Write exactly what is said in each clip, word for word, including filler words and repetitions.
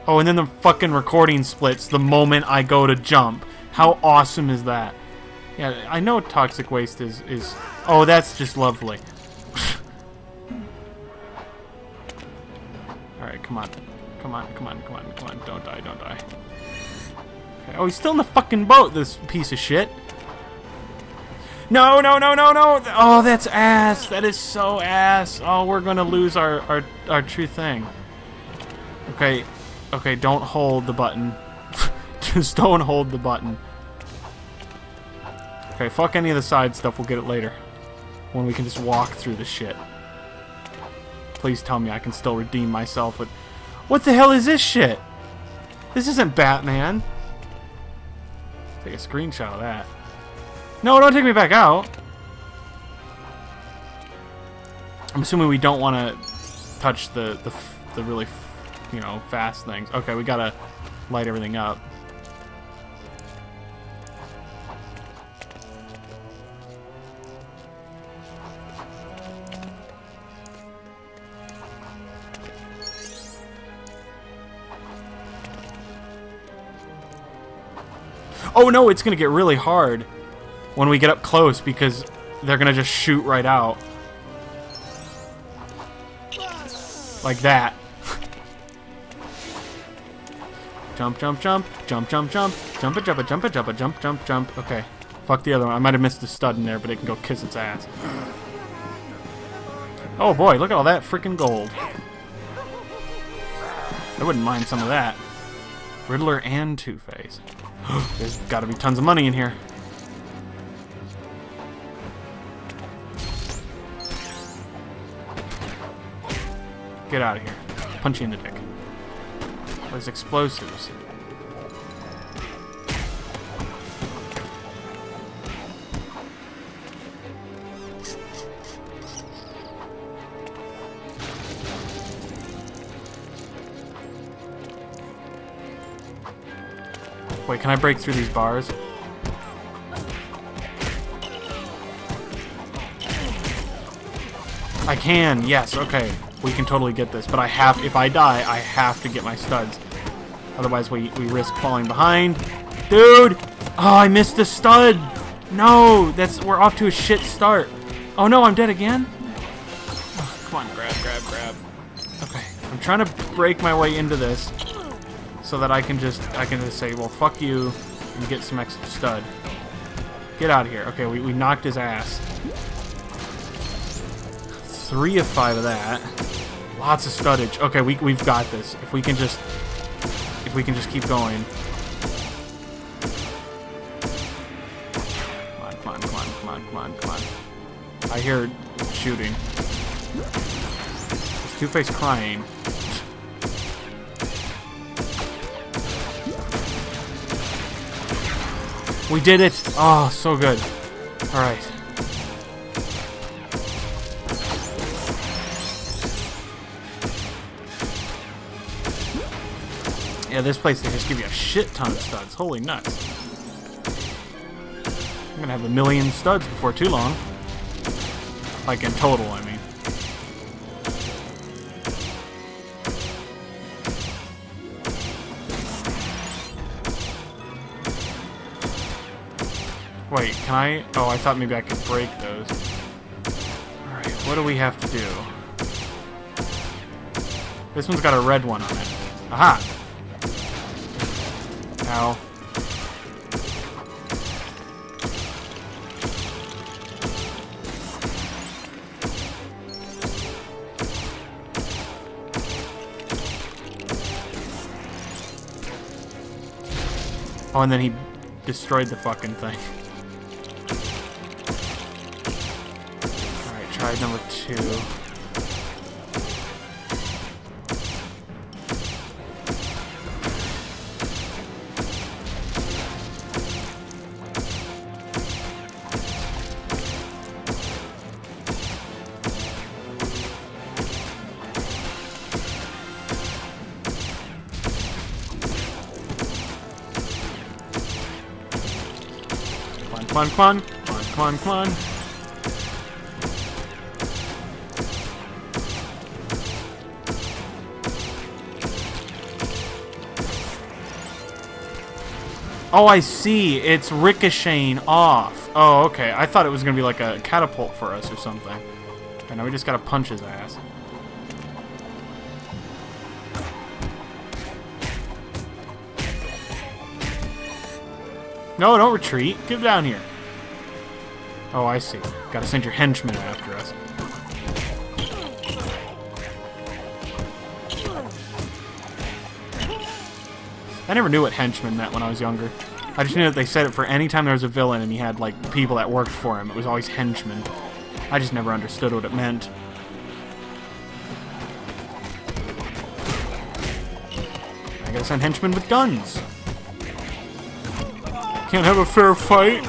Oh, and then the fucking recording splits the moment I go to jump. How awesome is that? Yeah, I know toxic waste is... is oh, that's just lovely. Alright, come on. Come on, come on, come on, come on. Don't die, don't die. Okay. Oh, he's still in the fucking boat, this piece of shit. No, no, no, no, no! Oh, that's ass! That is so ass! Oh, we're gonna lose our, our, our true thing. Okay, okay, don't hold the button. Just don't hold the button. Okay, fuck any of the side stuff, we'll get it later. When we can just walk through the shit. Please tell me I can still redeem myself with... What the hell is this shit? This isn't Batman. Take a screenshot of that. No, don't take me back out. I'm assuming we don't want to touch the, the, the really, you know, fast things. Okay, we gotta light everything up. Oh no, it's gonna get really hard when we get up close because they're gonna just shoot right out. Like that. Jump, jump, jump, jump, jump, jump, jump, it, jump, it, jump, it, jump, it, jump, jump, jump. Okay. Fuck the other one. I might have missed the stud in there, but it can go kiss its ass. Oh boy, look at all that freaking gold. I wouldn't mind some of that. Riddler and Two-Face. There's gotta be tons of money in here. Get out of here. Punch you in the dick. There's explosives. Wait, can I break through these bars? I can, yes, okay. We can totally get this, but I have, if I die, I have to get my studs. Otherwise, we, we risk falling behind. Dude! Oh, I missed the stud! No! That's, we're off to a shit start. Oh no, I'm dead again? Oh, come on, grab, grab, grab. Okay, I'm trying to break my way into this so that I can just, I can just say, well, fuck you, and get some extra stud. Get out of here. Okay, we, we knocked his ass. Three of five of that. Lots of studdage. Okay, we we've got this. If we can just if we can just keep going. Come on, come on, come on, come on, come on, come on. I hear shooting. Is Two-Face crying? We did it! Oh, so good. Alright. Yeah, this place, they just give you a shit ton of studs. Holy nuts. I'm gonna have a million studs before too long. Like in total, I mean. Wait, can I? Oh, I thought maybe I could break those. Alright, what do we have to do? This one's got a red one on it. Aha! Ow. Oh, and then he destroyed the fucking thing. Alright, try number two. Come on, come on, come on, come on, come on. Oh, I see. It's ricocheting off. Oh, okay. I thought it was going to be like a catapult for us or something. Okay, now we just got to punch his ass. No, don't retreat. Get down here. Oh, I see. Gotta send your henchmen after us. I never knew what henchman meant when I was younger. I just knew that they said it for any time there was a villain and he had, like, people that worked for him. It was always henchmen. I just never understood what it meant. I gotta send henchmen with guns. Can't have a fair fight.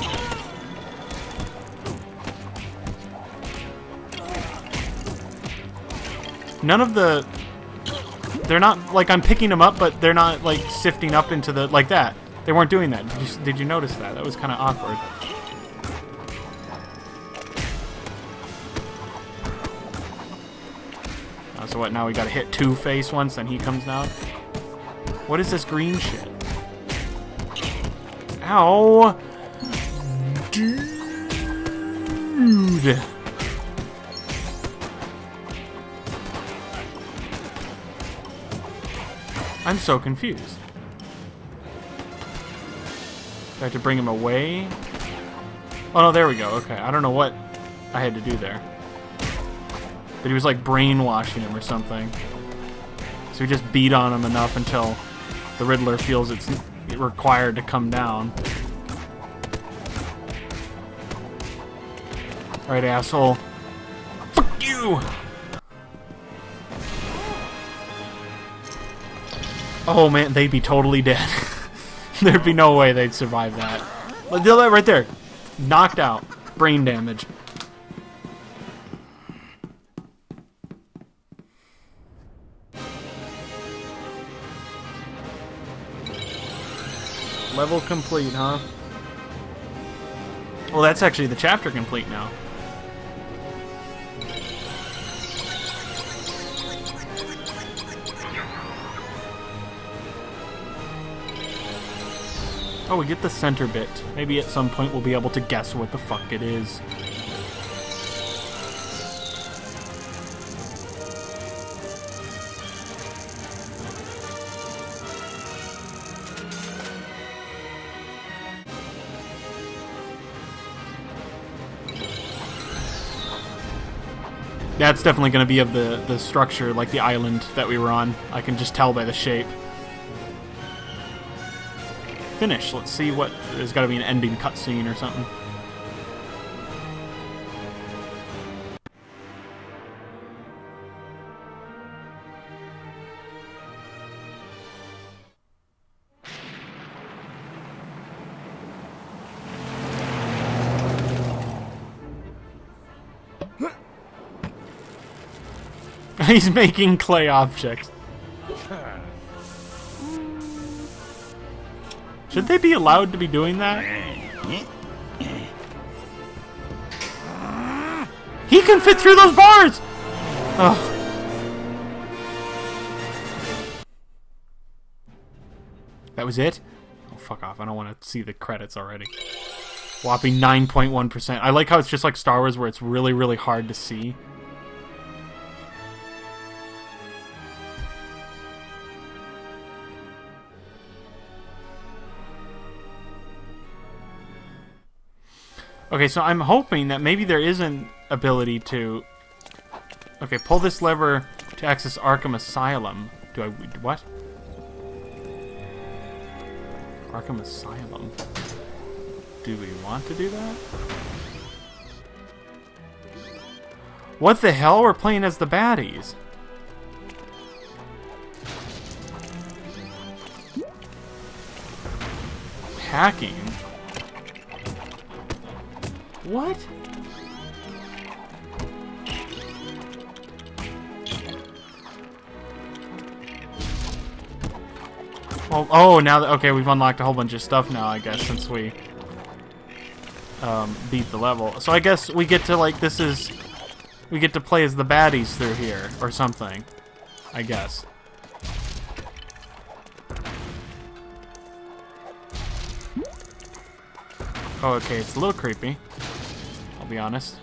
None of the... They're not, like, I'm picking them up, but they're not, like, sifting up into the... Like that. They weren't doing that. Did you, did you notice that? That was kind of awkward. Oh, so what, now we gotta hit Two-Face once, then he comes down? What is this green shit? Ow! Dude! I'm so confused. Do I have to bring him away? Oh no, there we go. Okay, I don't know what I had to do there. But he was like brainwashing him or something. So we just beat on him enough until the Riddler feels it's required to come down. Alright, asshole. Fuck you! Oh man, they'd be totally dead. There'd be no way they'd survive that. Look at that right there. Knocked out. Brain damage. Level complete, huh? Well, that's actually the chapter complete now. Oh, we get the center bit. Maybe at some point we'll be able to guess what the fuck it is. That's definitely going to be of the, the structure, like the island that we were on. I can just tell by the shape. Finish. Let's see what... There's got to be an ending cutscene or something. He's making clay objects. Should they be allowed to be doing that? He can fit through those bars! Ugh. That was it? Oh, fuck off. I don't want to see the credits already. Whopping nine point one percent. I like how it's just like Star Wars where it's really, really hard to see. Okay, so I'm hoping that maybe there is an ability to... Okay, pull this lever to access Arkham Asylum. Do I... What? Arkham Asylum. Do we want to do that? What the hell? We're playing as the baddies. Hacking? What? Oh, oh, now that, okay, we've unlocked a whole bunch of stuff now, I guess, since we um, beat the level. So I guess we get to, like, this is, we get to play as the baddies through here, or something, I guess. Oh, okay, it's a little creepy. I'll be honest.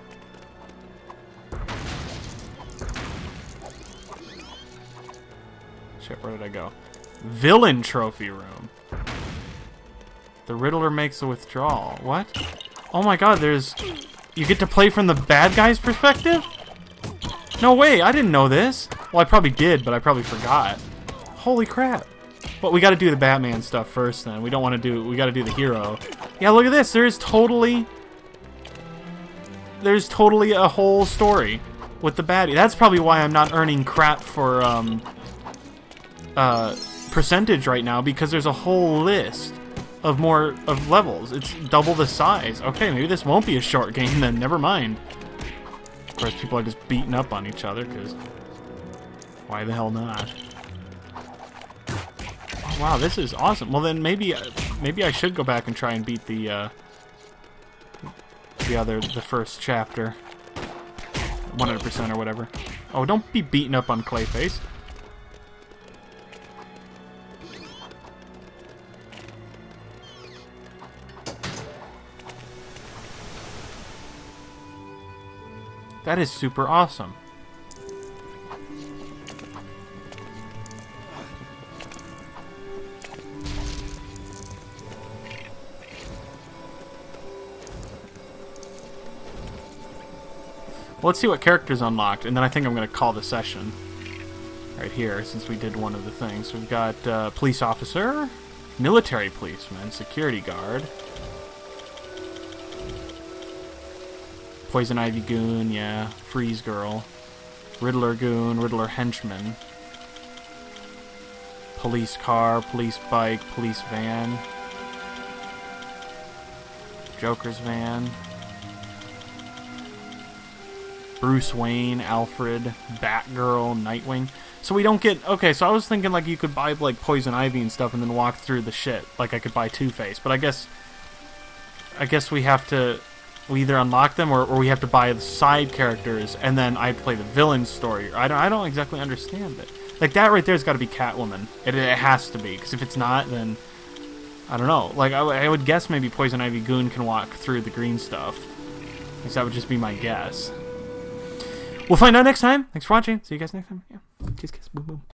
Shit, where did I go? Villain trophy room. The Riddler makes a withdrawal. What? Oh my god, there's... You get to play from the bad guy's perspective? No way, I didn't know this. Well, I probably did, but I probably forgot. Holy crap. But we gotta do the Batman stuff first then. We don't want to do... We gotta do the hero. Yeah, look at this. There's totally... There's totally a whole story with the baddie. That's probably why I'm not earning crap for, um... Uh... percentage right now, because there's a whole list of more of levels. It's double the size. Okay, maybe this won't be a short game then. Never mind. Of course, people are just beating up on each other, because why the hell not? Oh, wow, this is awesome. Well, then maybe maybe I should go back and try and beat the uh, the other the first chapter, one hundred percent or whatever. Oh, don't be beating up on Clayface. That is super awesome. Well, let's see what characters unlocked, and then I think I'm going to call the session right here, since we did one of the things. We've got uh, police officer, military policeman, security guard, Poison Ivy Goon, yeah. Freeze Girl. Riddler Goon, Riddler Henchman. Police Car, Police Bike, Police Van. Joker's Van. Bruce Wayne, Alfred, Batgirl, Nightwing. So we don't get... Okay, so I was thinking like you could buy like Poison Ivy and stuff and then walk through the shit. Like I could buy Two-Face. But I guess... I guess we have to... We either unlock them or, or we have to buy the side characters and then I play the villain story. I don't, I don't exactly understand it. Like that right there's got to be Catwoman. It, it has to be, because if it's not, then I don't know. Like I, I would guess maybe Poison Ivy Goon can walk through the green stuff. At least that would just be my guess. We'll find out next time. Thanks for watching. See you guys next time. Yeah. Kiss, kiss, boom, boom.